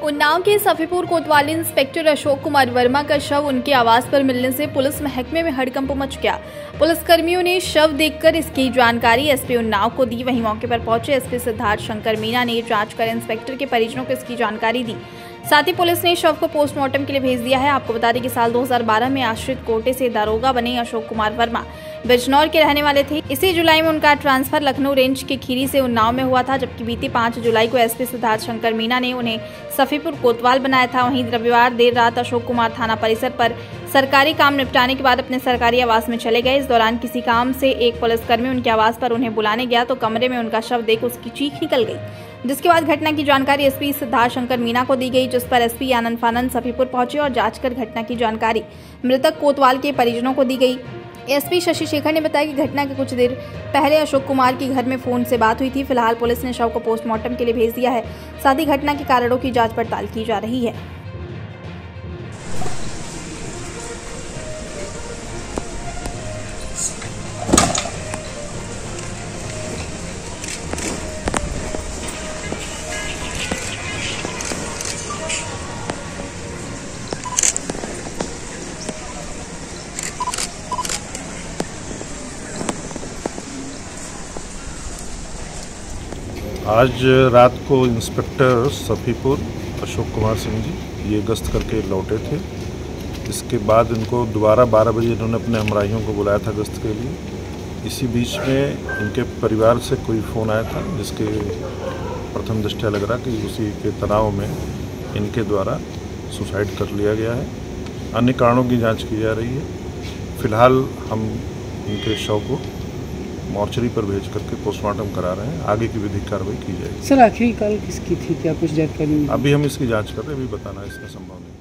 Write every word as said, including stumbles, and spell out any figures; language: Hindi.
उन्नाव के सफीपुर कोतवाली इंस्पेक्टर अशोक कुमार वर्मा का शव उनके आवास पर मिलने से पुलिस महकमे में हड़कंप मच गया। पुलिसकर्मियों ने शव देखकर इसकी जानकारी एसपी उन्नाव को दी। वहीं मौके पर पहुंचे एसपी सिद्धार्थ शंकर मीना ने जांच कर इंस्पेक्टर के परिजनों को इसकी जानकारी दी। साथ ही पुलिस ने शव को पोस्टमार्टम के लिए भेज दिया है। आपको बता दें कि साल दो हज़ार बारह में आश्रित कोटे से दारोगा बने अशोक कुमार वर्मा बिजनौर के रहने वाले थे। इसी जुलाई में उनका ट्रांसफर लखनऊ रेंज के खीरी से उन्नाव में हुआ था, जबकि बीती पाँच जुलाई को एसपी सिद्धार्थ शंकर मीना ने उन्हें सफीपुर कोतवाल बनाया था। वहीं रविवार देर रात अशोक कुमार थाना परिसर पर सरकारी काम निपटाने के बाद अपने सरकारी आवास में चले गए। इस दौरान किसी काम से एक पुलिसकर्मी उनके आवास पर उन्हें बुलाने गया तो कमरे में उनका शव देख उसकी चीख निकल गई, जिसके बाद घटना की जानकारी एसपी सिद्धार्थ शंकर मीना को दी गई, जिस पर एसपी आनंद फानंद सफीपुर पहुंचे और जांच कर घटना की जानकारी मृतक कोतवाल के परिजनों को दी गई। एसपी शशि शेखर ने बताया कि घटना के कुछ देर पहले अशोक कुमार की घर में फोन से बात हुई थी। फिलहाल पुलिस ने शव को पोस्टमार्टम के लिए भेज दिया है। साथ ही घटना के कारणों की जांच पड़ताल की जा रही है। आज रात को इंस्पेक्टर सफीपुर अशोक कुमार सिंह जी ये गश्त करके लौटे थे। इसके बाद इनको दोबारा बारह बजे इन्होंने अपने हमराहियों को बुलाया था गश्त के लिए। इसी बीच में इनके परिवार से कोई फ़ोन आया था, जिसके प्रथम दृष्टया लग रहा कि उसी के तनाव में इनके द्वारा सुसाइड कर लिया गया है। अन्य कारणों की जांच की जा रही है। फिलहाल हम इनके शव को मॉर्चरी पर भेज करके पोस्टमार्टम करा रहे हैं। आगे की विधिक कार्रवाई की जाएगी। सर आखिरी कॉल किसकी थी, क्या कुछ जानकारी? अभी हम इसकी जांच कर रहे हैं, अभी बताना इसका संभव नहीं।